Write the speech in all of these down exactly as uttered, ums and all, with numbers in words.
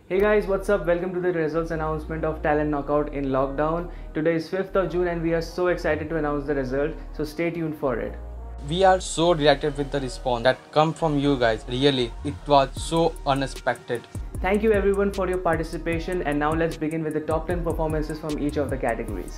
Hey guys, what's up? Welcome to the results announcement of Talent Knockout in lockdown. Today is fifth of June and we are so excited to announce the result. So stay tuned for it. We are so delighted with the response that come from you guys. Really, it was so unexpected. Thank you everyone for your participation, and now let's begin with the top ten performances from each of the categories.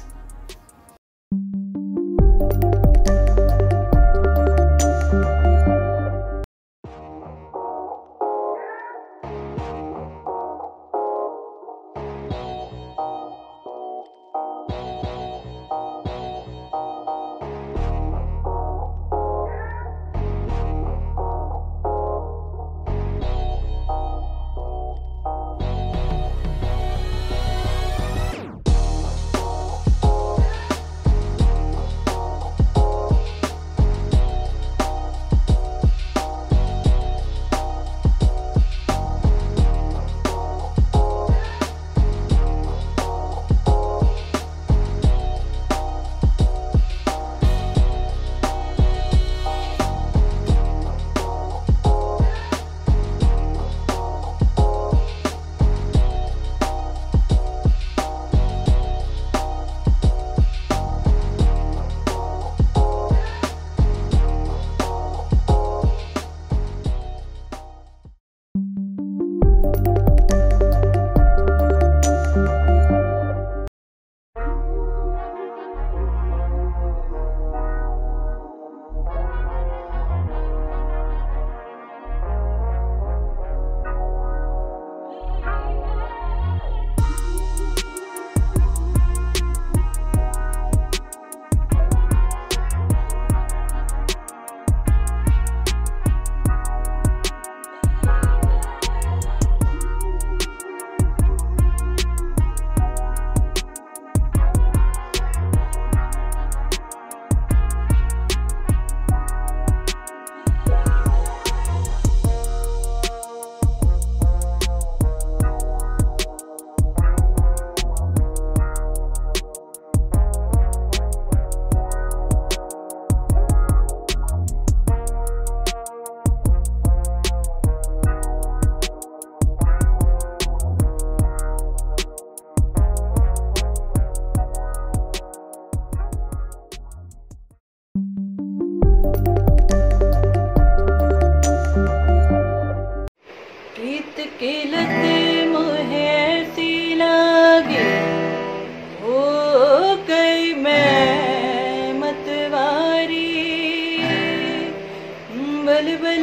बल बल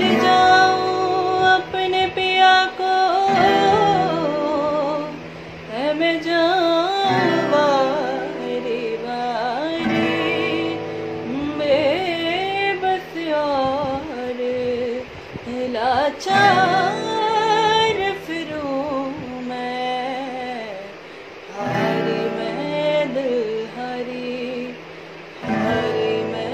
जाऊं अपने पिया को है मैं जाऊं वारी वारी बेबस और लाचार फिरूं मैं हारी मैं दिल हारी हारी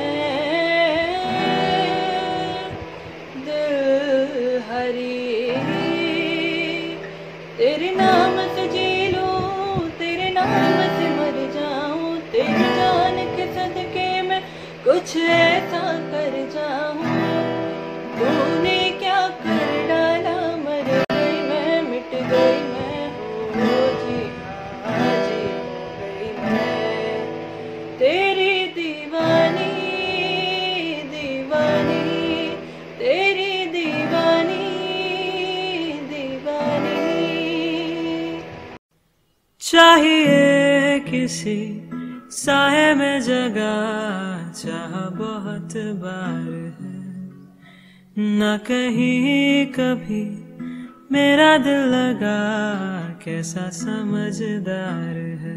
तेरे नाम से जी लूं, तेरे नाम से मर जाऊं, तेरी जान के सदके में कुछ ऐसा कर जाऊं। तूने क्या कर डाला, मर गई मैं, मिट गई मैं, हो जी हाँ जी हो गई मैं। तेरी दीवानी दीवानी तेरी दीवानी चाहिए किसी साए में जगह, चाह बहुत बार है न कहीं कभी मेरा दिल लगा, कैसा समझदार है।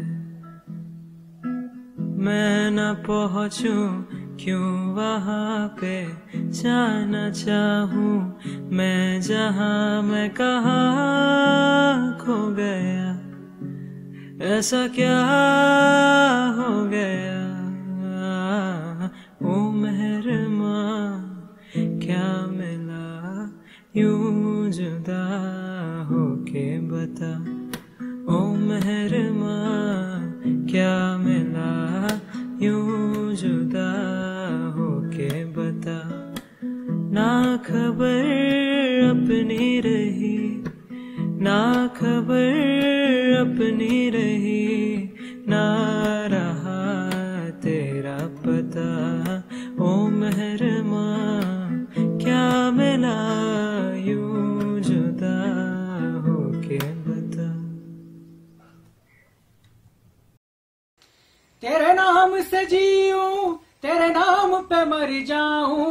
मैं न पहुंचूं क्यों वहां पे, जाना चाहूं मैं जहां, मैं कहाँ खो गया, ऐसा क्या हो गया। ओ मेहरमा क्या मिला यूं जुदा होके बता, ओ मेहरमा क्या मिला यूं जुदा होके बता। ना खबर अपनी रही ना खबर अपनी रही, ना रहा तेरा पता। ओ महरमा क्या मिला यूं जुदा होके बता। तेरे नाम से जीऊं, तेरे नाम पे मर जाऊं,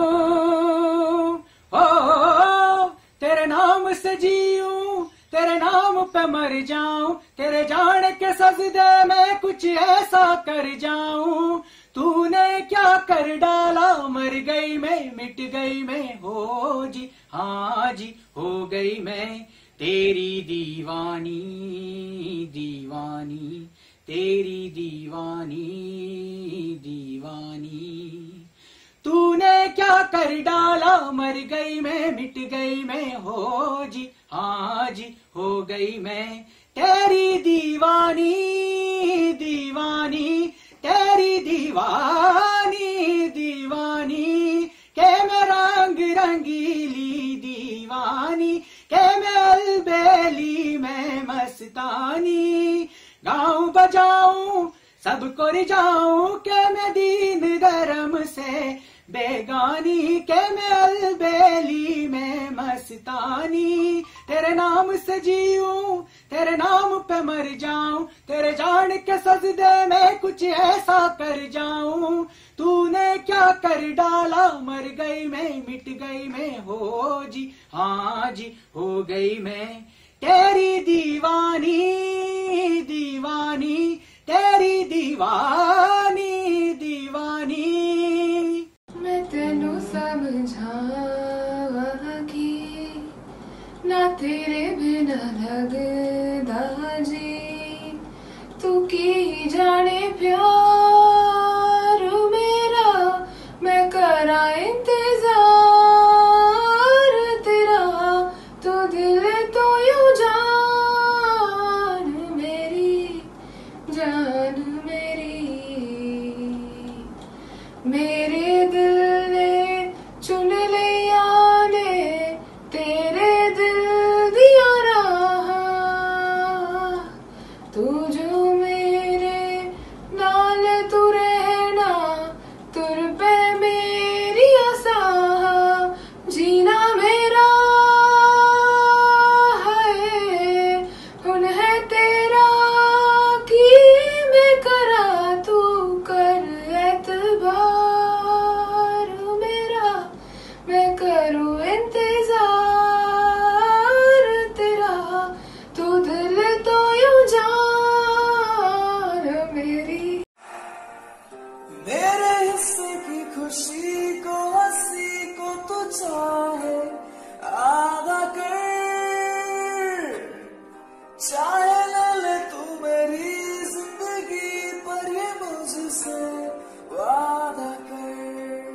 ओ तेरे नाम से जीऊं, तेरे नाम पे मर जाऊं। तेरे जान के सजदे में कुछ ऐसा कर जाऊं। तूने क्या कर डाला, मर गई मैं, मिट गई मैं, हो जी हाँ जी हो गई मैं। तेरी दीवानी दीवानी, तेरी दीवानी दीवानी। तूने क्या कर डाला, मर गई मैं, मिट गई मैं, हो जी हाँ जी हो गई मैं। तेरी दीवानी दीवानी, तेरी दीवानी दीवानी। के मैं रंग रंगीली दीवानी, के मैं अलबेली मैं मस्तानी। गाऊं बजाऊं सबको रिझाऊं, के मैं दीन धर्म से बेगानी, के मैं अलबेली में मस्तानी। तेरे नाम से जीऊं, तेरे नाम पे मर जाऊं। तेरे जान के सजदे में कुछ ऐसा कर जाऊं। तूने क्या कर डाला, मर गई मैं, मिट गई मैं, हो जी हाँ जी हो गई मैं। तेरी दीवानी दीवानी, तेरी दीवानी दीवानी। मैं तेनू समझावांगी, ना तेरे बिना लगदा जी। तू की जाने प्यार मेरा, मैं करा इंतजार तेरा। तू दिल तो यूं जान मेरी, जान मेरी। मेरे दिल ने चुन लिया ने तेरे दिल दिया रहा। तू जो मेरे नाल तू रहना, तुर पे मेरी आसा। जीना मेरा है हुन है तेरा, की मैं करा तू कर एतबार मेरा। मैं करूँ इंतजार तेरा, तू दिल तो यूं जान मेरी। मेरे हिस्से की खुशी को, हंसी को तू चाहे आधा कर। चाहे ले ले तू मेरी जिंदगी, पर ये मुझसे वादा कर।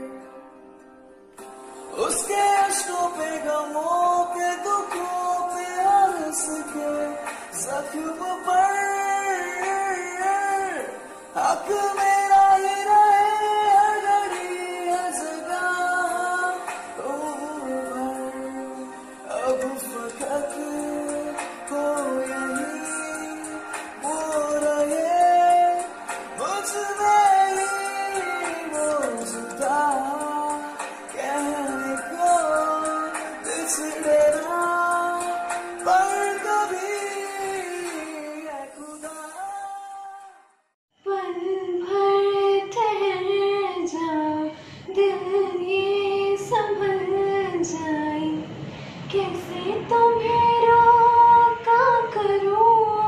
उसके अश्कों पे, गमों पे, दुखों पे, हंस के जख्म पर हक मेरा ही रहे, हर घड़ी हर जगह उम्र भर। अब फकत हो यही वो रहे, मुझ में ही मौजूदा। कहने को बिछड़े ना, पर कभी है खुदा। पल भर ठहर जा, दिल ये संभल जाए। कैसे तुम्हें रोका करूं,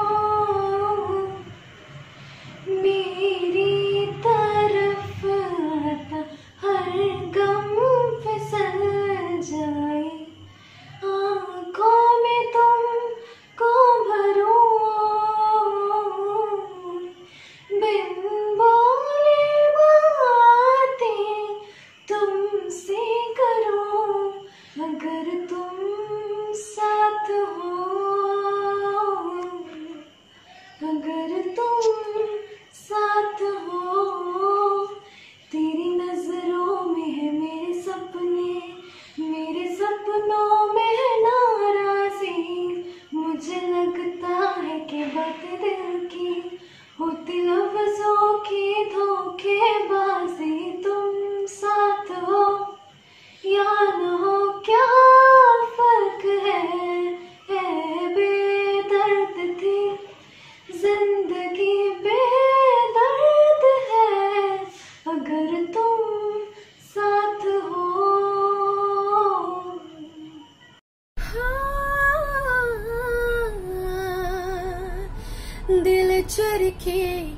मेरी तरफ आता हर गम फिसल जाए। आँखों में तुमको भरूं, बिन बोले बातें तुमसे करूं। अगर तुम साथ हो, अगर तुम साथ हो। तेरी नजरों में है मेरे सपने, मेरे सपनों में है नाराजी।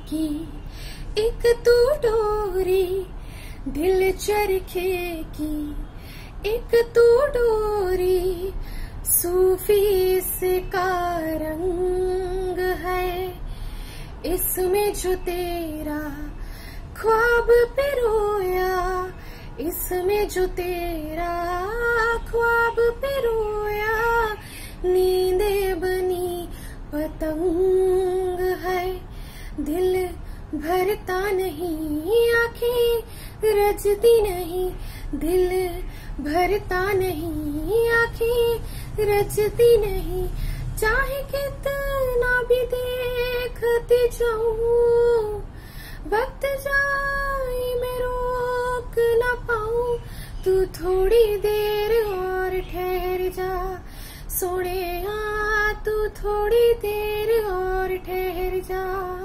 की एक तू डोरी, दिल चरखे की एक तू डोरी, सूफी से का रंग है इसमें जो तेरा ख्वाब पिरोया, इसमें जो तेरा ख्वाब पिरोया, नींदे बनी पतंग है, दिल भरता नहीं, आंखें रजती नहीं, दिल भरता नहीं, आंखें रजती नहीं, चाहे कितना भी देखती जाऊं, वक्त जाए मैं रोक न पाऊं, तू थोड़ी देर और ठहर जा, सोने आ तू थोड़ी देर और ठहर जा,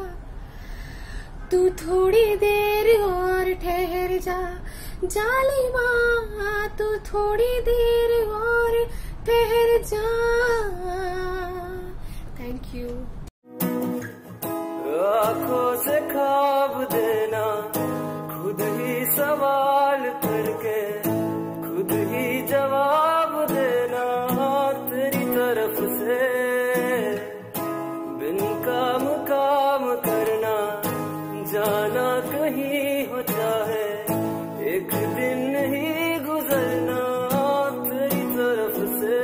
तू थोड़ी देर और ठहर जा, जालिमा तू थोड़ी देर और ठहर जा। Thank you. आँखों से ख्वाब देना, खुद ही सवाल करके खुद ही जवाब देना, तेरी तरफ से बिन काम काम करना, जाना कहीं हो चाहे एक दिन ही गुजरना, तेरी तरफ से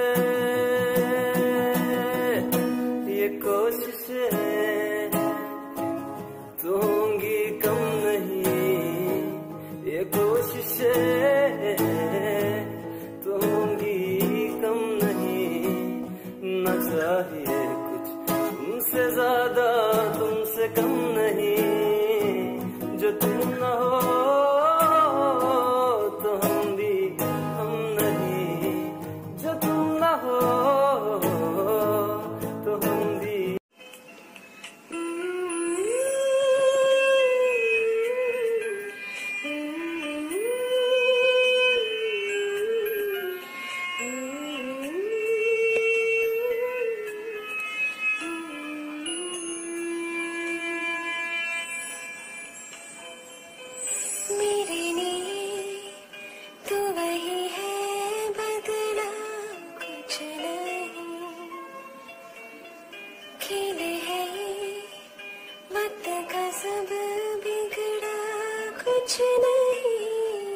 ये कोशिश है तो होंगी कम नहीं, ये कोशिश है तो होंगी कम नहीं, न चाहिए कुछ तुमसे ज्यादा तुमसे कम नहीं, जो तुम न हो तो हम भी हम नहीं, जो तुम न हो तो हम भी। मेरे लिए तू वही है, बदला कुछ नहीं, खेले है वक्त का सब बिगड़ा कुछ नहीं,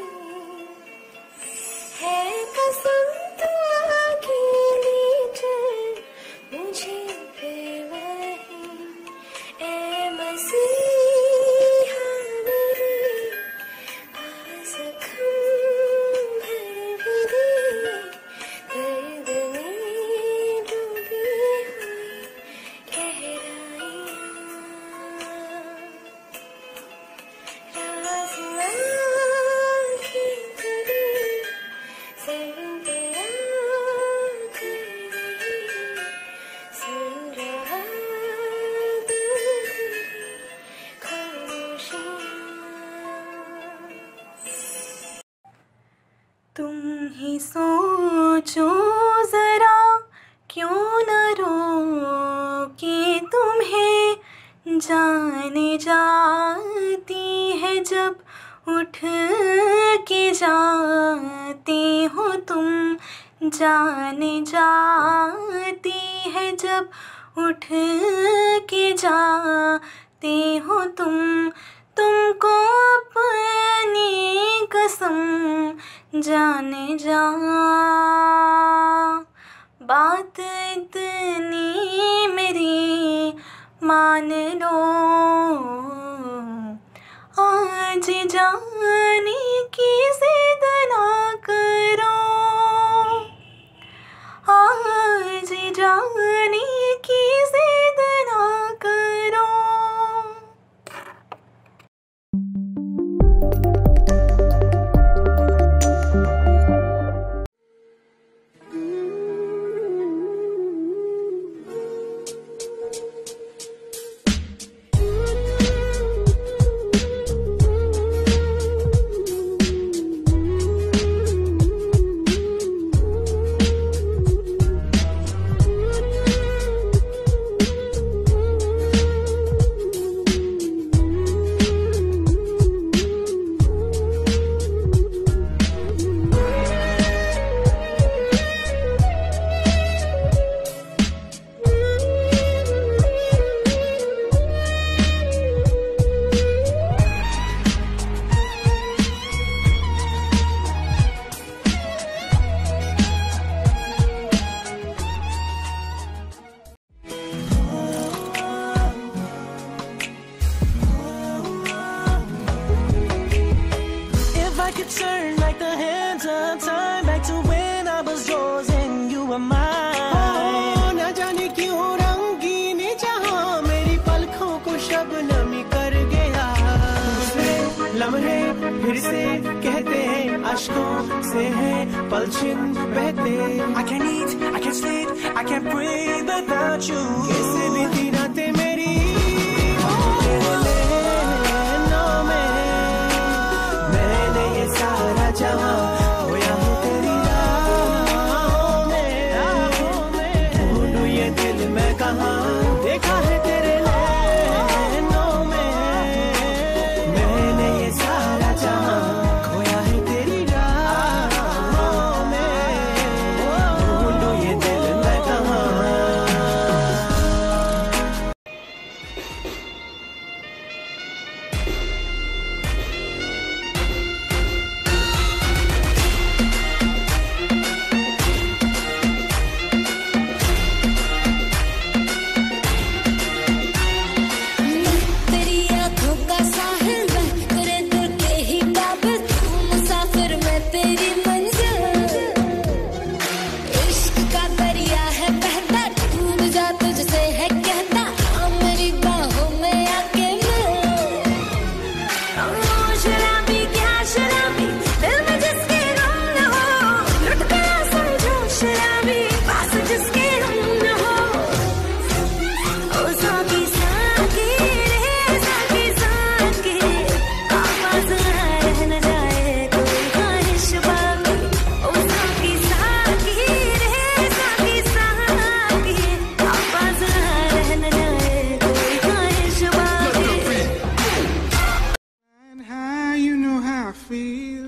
है कसम तू अकेली चल मुझे पे वही, ए मसीहा मेरे तुम ही सोचो जरा, क्यों न रोके तुम्हें, जाने जाती है जब उठ के जाते हो तुम, जाने जाती है जब उठ के जाते हो तुम, तुमको अपनी कसम जाने जा, बात इतनी मेरी मान लो, आज जाने की जिद ना करो, आज जाने की जिद ना करो। turn like the hands of time back to when I was yours and you were mine. ना जाने क्यों रंगीन जहां मेरी पलकों को शबनमी कर गया। लम्हे फिर से कहते हैं अश्कों से हैं पलछिन बहते। I can't eat, I can't sleep, I can't breathe without you. कैसे बीती रातें मेरी तेरे नैनों में। मैंने ये सारा जहां खोया हूँ तेरी राहों में। ढूंढूं ये दिल मैं कहाँ देखा है तेरे नैनों में। मैंने ये सारा जहां खोया है तेरी राहों में। ढूंढूं ये दिल मैं कहाँ। तेरी आंखों का साहिल मैं तेरे दिल के ही काबिल तू मुसाफिर मैं तेरी मंजिल। इश्क का दरिया है बहता डूब जा तुझसे है कहता आ मेरी बाहों में आके मिल। ओ शराबी क्या शराबी दिल में जिसके गम न हो लुट गया समझो शराबी पास जिसके हम न हो। ओ साकी साकी रे साकी साकी आवाज रह न जाए कोई ख्वाहिश बाकी। ओ साकी साकी रे साकी साकी आवाज रह न जाए कोई ख्वाहिश बाकी। And how you know how I feel.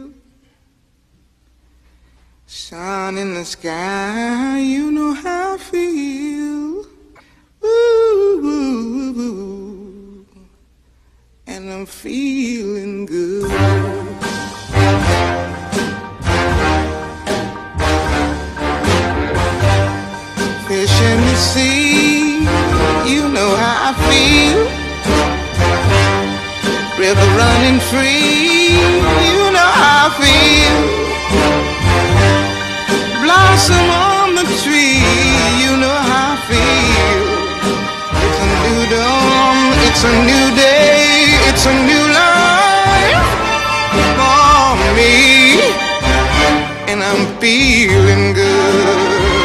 Sun in the sky, you know how I feel. Ooh, ooh, ooh. And I'm feeling good. Fish in the sea, you know how I feel. River running free, you know how I feel. Blossom on the tree, you know how I feel. It's a new dawn, it's a new day, it's a new life for me, and I'm feeling good.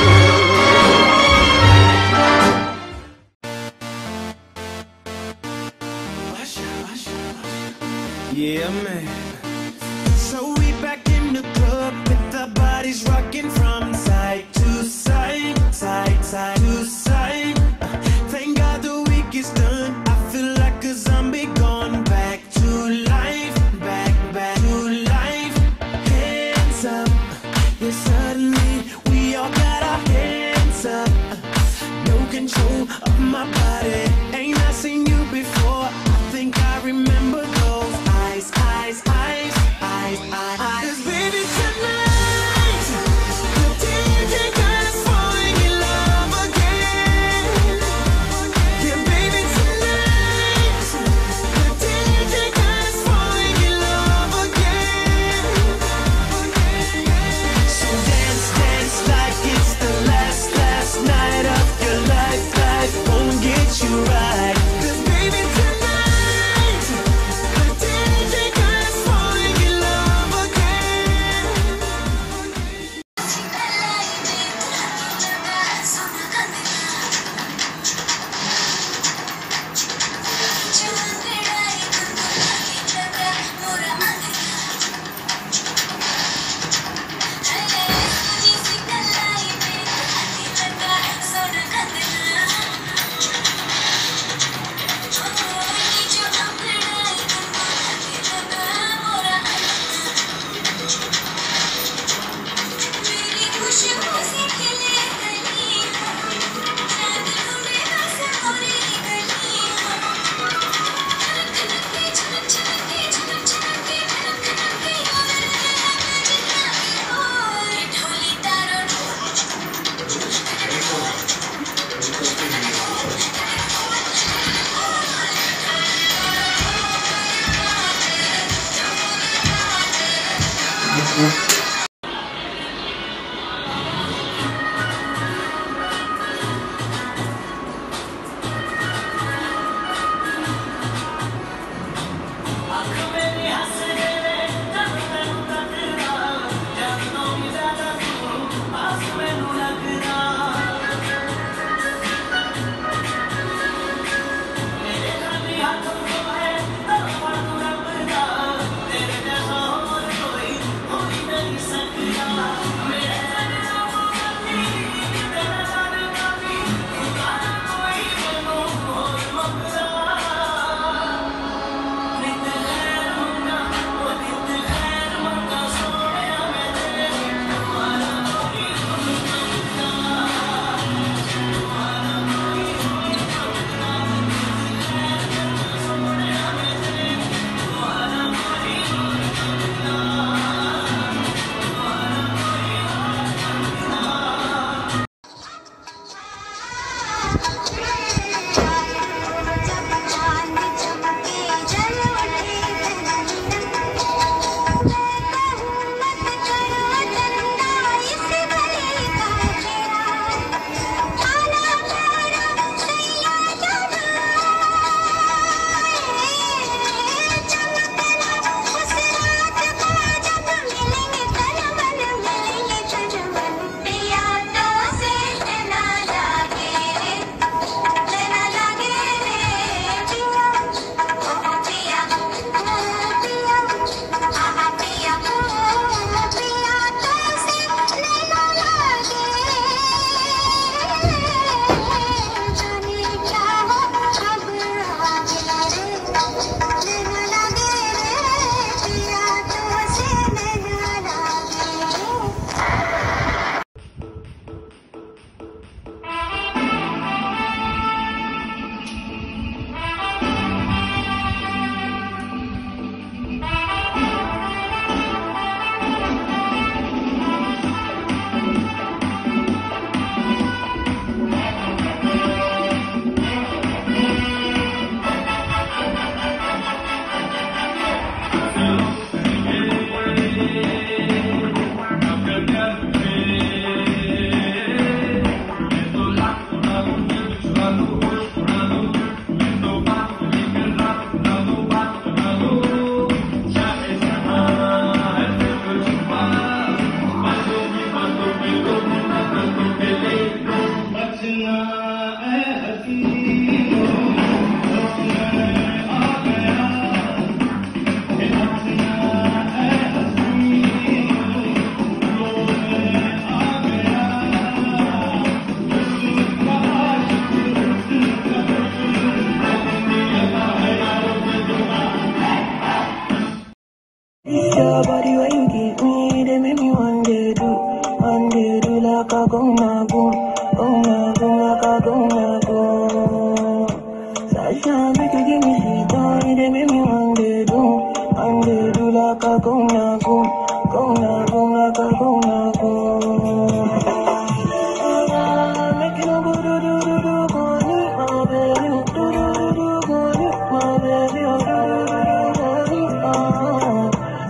Yeah, man. So we back in the club with our bodies rocking from side to side, side, side to side. Thank God the week is done. I feel like a zombie gone back to life, back, back to life. Hands up, yeah, suddenly Your body when you give me, they make me one day do, one day do like a gonna go, gonna go like a gonna go. Sasha, make you give me sweet boy, they make me one day do, one day do like a gonna go, gonna go like a gonna go. Make you no go do do do do go need my baby, do do do do go need my baby, do do do do go need my.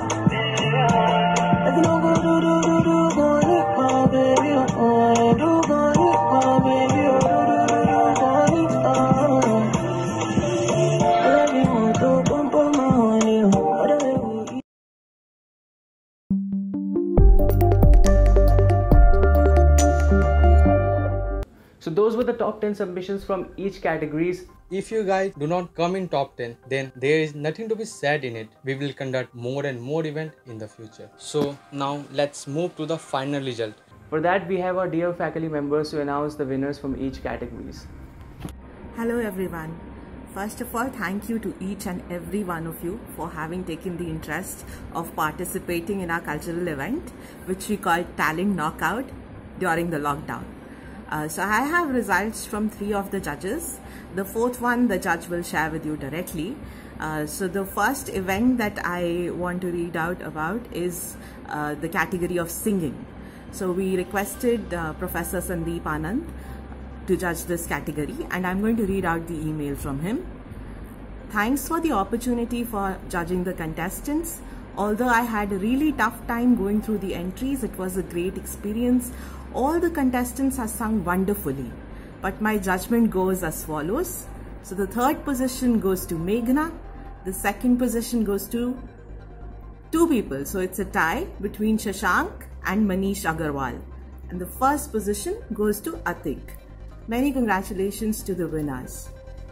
So those were the top ten submissions from each categories. If you guys do not come in top ten, then there is nothing to be said in it. We will conduct more and more events in the future. So now let's move to the final result. For that, we have our dear faculty members to announce the winners from each categories. Hello everyone. First of all, thank you to each and every one of you for having taken the interest of participating in our cultural event, which we call Talent Knockout during the lockdown. Uh, so I have results from three of the judges. The fourth one the judge will share with you directly. Uh, so the first event that I want to read out about is uh, the category of singing. So we requested uh, Professor Sandeep Anand to judge this category, and I'm going to read out the email from him. Thanks for the opportunity for judging the contestants. Although I had a really tough time going through the entries, it was a great experience. All the contestants have sung wonderfully, but my judgment goes as follows. So the third position goes to Meghna, the second position goes to two people, so it's a tie between Shashank and Manish Agarwal, and the first position goes to Atik. Many congratulations to the winners.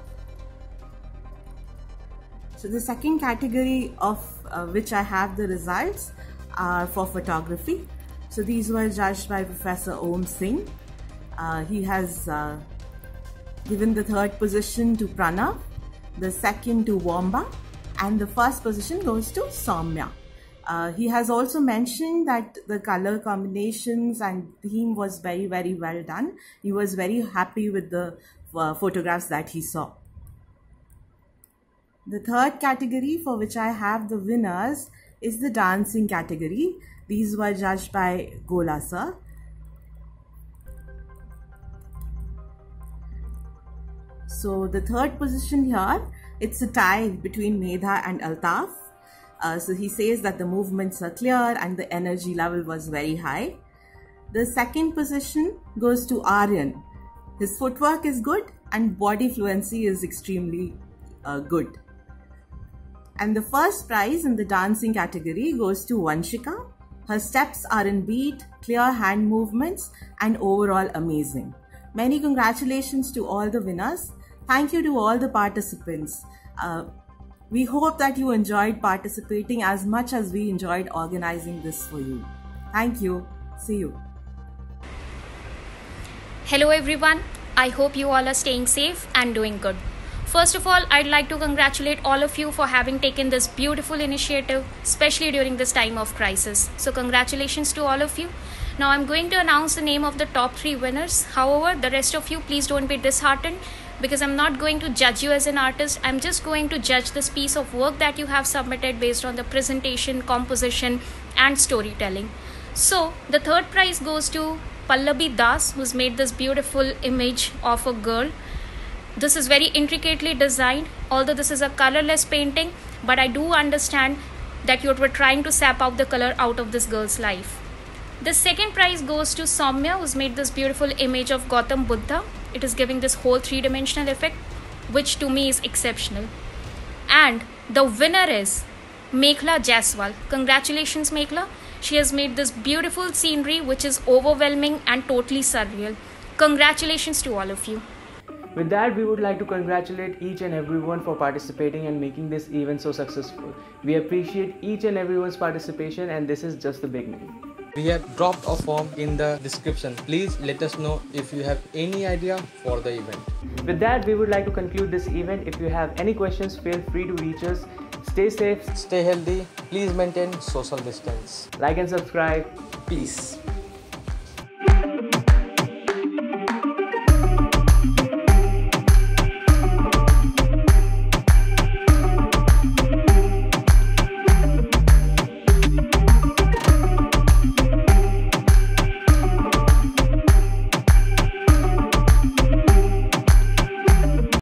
So the second category of uh, which I have the results are for photography. So these were judged by Professor Om Singh. Uh, he has uh, given the third position to Pranav, the second to Wamba, and the first position goes to Soumya. Uh, he has also mentioned that the color combinations and theme was very, very well done. He was very happy with the uh, photographs that he saw. The third category for which I have the winners is the dancing category. These were judged by Gola sir. So the third position here, it's a tie between Medha and Altaf. Uh, so he says that the movements are clear and the energy level was very high. The second position goes to Aryan. His footwork is good and body fluency is extremely uh, good. And the first prize in the dancing category goes to Vanshika. Her steps are in beat, clear hand movements, and overall amazing. Many congratulations to all the winners. Thank you to all the participants. Uh, We hope that you enjoyed participating as much as we enjoyed organizing this for you. Thank you. See you. Hello everyone. I hope you all are staying safe and doing good. First of all, I'd like to congratulate all of you for having taken this beautiful initiative, especially during this time of crisis. So congratulations to all of you. Now I'm going to announce the name of the top three winners. However, the rest of you, please don't be disheartened, because I'm not going to judge you as an artist. I'm just going to judge this piece of work that you have submitted based on the presentation, composition, and storytelling. So the third prize goes to Pallavi Das, who's made this beautiful image of a girl. This is very intricately designed, although this is a colorless painting, but I do understand that you were trying to sap out the color out of this girl's life. The second prize goes to Soumya, who's made this beautiful image of Gautam Buddha. It is giving this whole three-dimensional effect, which to me is exceptional. And the winner is Meghla Jaiswal. Congratulations, Meghla. She has made this beautiful scenery, which is overwhelming and totally surreal. Congratulations to all of you. With that, we would like to congratulate each and everyone for participating and making this event so successful. We appreciate each and everyone's participation, and this is just the beginning. We have dropped a form in the description. Please let us know if you have any idea for the event. With that, we would like to conclude this event. If you have any questions, feel free to reach us. Stay safe, Stay healthy. Please maintain social distance. like and subscribe. Peace.